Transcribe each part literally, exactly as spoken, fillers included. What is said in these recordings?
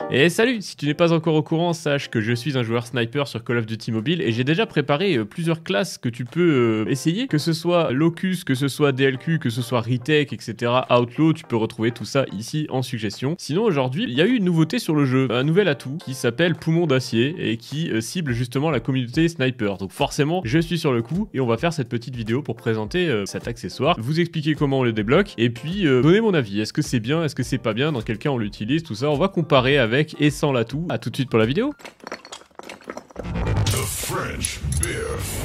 Et salut, si tu n'es pas encore au courant, sache que je suis un joueur sniper sur Call of Duty Mobile et j'ai déjà préparé euh, plusieurs classes que tu peux euh, essayer, que ce soit Locus, que ce soit D L Q, que ce soit Retake, et cetera. Outlaw, tu peux retrouver tout ça ici en suggestion. Sinon aujourd'hui, il y a eu une nouveauté sur le jeu, un nouvel atout qui s'appelle Poumon d'acier et qui euh, cible justement la communauté sniper. Donc forcément, je suis sur le coup et on va faire cette petite vidéo pour présenter euh, cet accessoire, vous expliquer comment on le débloque et puis euh, donner mon avis. Est-ce que c'est bien, est-ce que c'est pas bien, dans quel cas on l'utilise, tout ça, on va comparer avec et sans l'atout. A tout de suite pour la vidéo. The French Biff.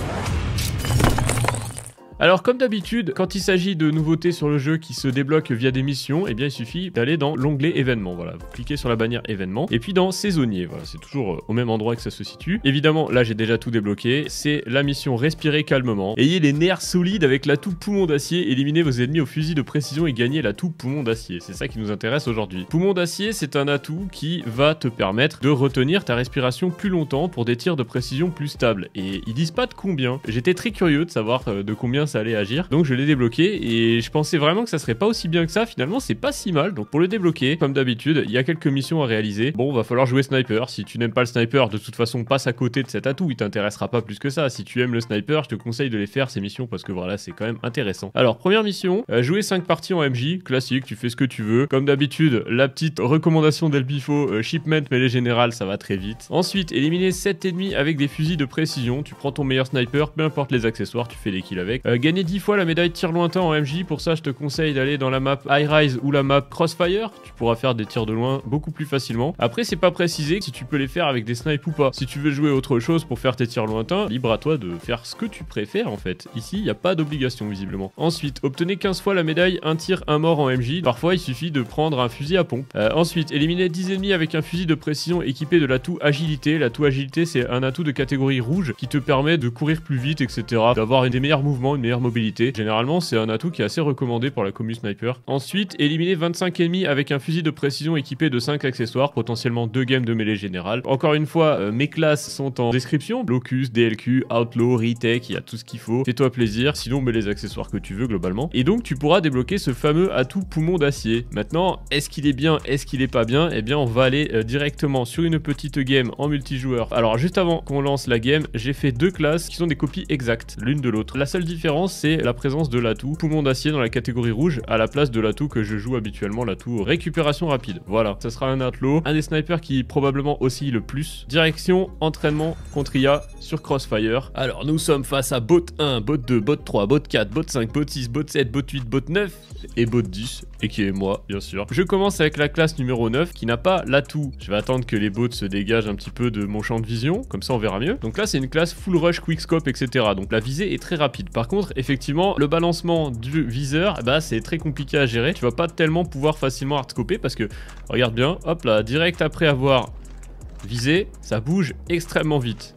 Alors comme d'habitude, quand il s'agit de nouveautés sur le jeu qui se débloquent via des missions, eh bien il suffit d'aller dans l'onglet événements, voilà, vous cliquez sur la bannière événements, et puis dans saisonnier, voilà, c'est toujours au même endroit que ça se situe. Évidemment, là j'ai déjà tout débloqué, c'est la mission respirer calmement. Ayez les nerfs solides avec l'atout poumon d'acier, éliminez vos ennemis au fusil de précision et gagnez l'atout poumon d'acier, c'est ça qui nous intéresse aujourd'hui. Poumon d'acier, c'est un atout qui va te permettre de retenir ta respiration plus longtemps pour des tirs de précision plus stables, et ils disent pas de combien. J'étais très curieux de savoir de combien ça allait agir, donc je l'ai débloqué et je pensais vraiment que ça serait pas aussi bien que ça. Finalement c'est pas si mal, donc pour le débloquer comme d'habitude il y a quelques missions à réaliser. Bon, va falloir jouer sniper. Si tu n'aimes pas le sniper, de toute façon passe à côté de cet atout, il t'intéressera pas plus que ça. Si tu aimes le sniper, je te conseille de les faire ces missions parce que voilà, c'est quand même intéressant. Alors première mission, euh, jouer cinq parties en M J, classique, tu fais ce que tu veux. Comme d'habitude, la petite recommandation d'Elbifo, euh, shipment mais les générales ça va très vite. Ensuite, éliminer sept ennemis avec des fusils de précision, tu prends ton meilleur sniper, peu importe les accessoires, tu fais des kills avec. Euh, gagner dix fois la médaille tir lointain en M J, pour ça je te conseille d'aller dans la map High Rise ou la map Crossfire, tu pourras faire des tirs de loin beaucoup plus facilement. Après c'est pas précisé si tu peux les faire avec des snipes ou pas. Si tu veux jouer autre chose pour faire tes tirs lointains, libre à toi de faire ce que tu préfères en fait. Ici il n'y a pas d'obligation visiblement. Ensuite, obtenez quinze fois la médaille un tir un mort en M J, parfois il suffit de prendre un fusil à pompe. Euh, ensuite, éliminer dix ennemis avec un fusil de précision équipé de l'atout agilité. L'atout agilité c'est un atout de catégorie rouge qui te permet de courir plus vite, et cetera, d'avoir des meilleurs mouvements, une meilleure mobilité. Généralement c'est un atout qui est assez recommandé pour la commu sniper. Ensuite, éliminer vingt-cinq ennemis avec un fusil de précision équipé de cinq accessoires, potentiellement deux games de mêlée générale. Encore une fois, euh, mes classes sont en description, Locus, D L Q, Outlaw, Retake, il y a tout ce qu'il faut, fais-toi plaisir, sinon mets les accessoires que tu veux globalement. Et donc tu pourras débloquer ce fameux atout poumon d'acier. Maintenant, est-ce qu'il est bien, est-ce qu'il est pas bien? Eh bien on va aller euh, directement sur une petite game en multijoueur. Alors juste avant qu'on lance la game, j'ai fait deux classes qui sont des copies exactes l'une de l'autre. La seule différence c'est la présence de l'atout poumon d'acier dans la catégorie rouge à la place de l'atout que je joue habituellement, l'atout récupération rapide. Voilà, ça sera un outlaw, un des snipers qui probablement oscille le plus. Direction entraînement contre I A sur Crossfire. Alors nous sommes face à bot un, bot deux, bot trois, bot quatre, bot cinq, bot six, bot sept, bot huit, bot neuf et bot dix, et qui est moi bien sûr. Je commence avec la classe numéro neuf qui n'a pas l'atout. Je vais attendre que les bots se dégagent un petit peu de mon champ de vision, comme ça on verra mieux. Donc là c'est une classe full rush, quickscope, et cetera. Donc la visée est très rapide. Par contre effectivement le balancement du viseur, bah c'est très compliqué à gérer. Tu vas pas tellement pouvoir facilement hardscoper parce que regarde bien, hop là, direct après avoir visé, ça bouge extrêmement vite.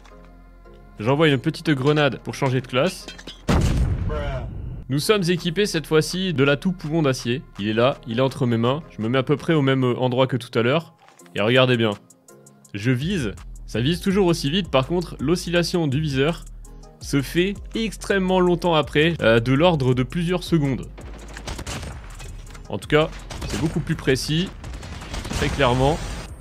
J'envoie une petite grenade pour changer de classe. Nous sommes équipés cette fois-ci de l'atout poumon d'acier. Il est là, il est entre mes mains. Je me mets à peu près au même endroit que tout à l'heure. Et regardez bien, je vise, ça vise toujours aussi vite. Par contre, l'oscillation du viseur se fait extrêmement longtemps après, euh, de l'ordre de plusieurs secondes. En tout cas, c'est beaucoup plus précis, très clairement.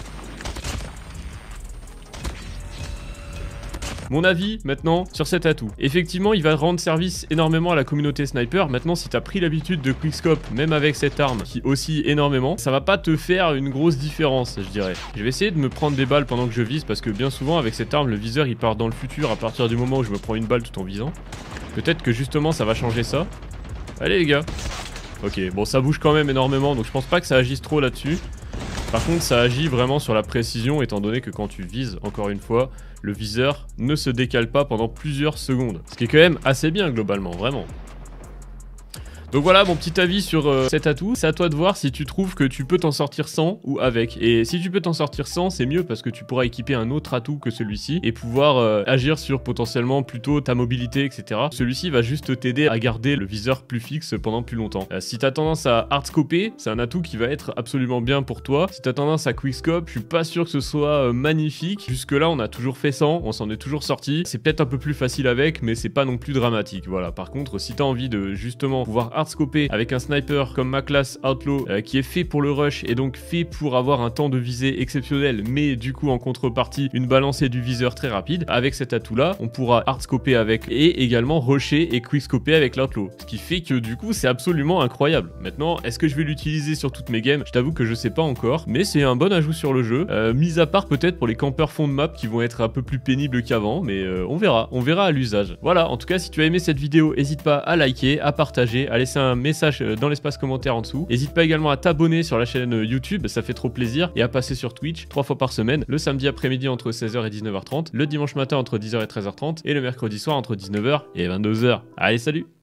Mon avis maintenant sur cet atout. Effectivement, il va rendre service énormément à la communauté sniper. Maintenant, si t'as pris l'habitude de quickscope, même avec cette arme qui oscille énormément, ça va pas te faire une grosse différence, je dirais. Je vais essayer de me prendre des balles pendant que je vise parce que bien souvent, avec cette arme, le viseur il part dans le futur à partir du moment où je me prends une balle tout en visant. Peut-être que justement, ça va changer ça. Allez les gars. Ok, bon, ça bouge quand même énormément, donc je pense pas que ça agisse trop là-dessus. Par contre, ça agit vraiment sur la précision, étant donné que quand tu vises, encore une fois, le viseur ne se décale pas pendant plusieurs secondes. Ce qui est quand même assez bien globalement, vraiment. Donc voilà mon petit avis sur euh, cet atout. C'est à toi de voir si tu trouves que tu peux t'en sortir sans ou avec. Et si tu peux t'en sortir sans, c'est mieux parce que tu pourras équiper un autre atout que celui-ci et pouvoir euh, agir sur potentiellement plutôt ta mobilité, et cetera. Celui-ci va juste t'aider à garder le viseur plus fixe pendant plus longtemps. Euh, si t'as tendance à hardscoper, c'est un atout qui va être absolument bien pour toi. Si t'as tendance à quickscope, je suis pas sûr que ce soit euh, magnifique. Jusque là, on a toujours fait sans, on s'en est toujours sorti. C'est peut-être un peu plus facile avec, mais c'est pas non plus dramatique. Voilà. Par contre, si t'as envie de justement pouvoir hardscopé avec un sniper comme ma classe Outlaw euh, qui est fait pour le rush et donc fait pour avoir un temps de visée exceptionnel, mais du coup en contrepartie une balance et du viseur très rapide. Avec cet atout là, on pourra hardscoper avec et également rusher et quickscoper avec l'Outlaw, ce qui fait que du coup c'est absolument incroyable. Maintenant, est-ce que je vais l'utiliser sur toutes mes games? Je t'avoue que je sais pas encore, mais c'est un bon ajout sur le jeu, euh, mis à part peut-être pour les campeurs fond de map qui vont être un peu plus pénibles qu'avant, mais euh, on verra, on verra à l'usage. Voilà, en tout cas si tu as aimé cette vidéo, n'hésite pas à liker, à partager, à laisser un message dans l'espace commentaire en dessous. N'hésite pas également à t'abonner sur la chaîne YouTube, ça fait trop plaisir, et à passer sur Twitch trois fois par semaine, le samedi après-midi entre seize heures et dix-neuf heures trente, le dimanche matin entre dix heures et treize heures trente, et le mercredi soir entre dix-neuf heures et vingt-deux heures. Allez, salut!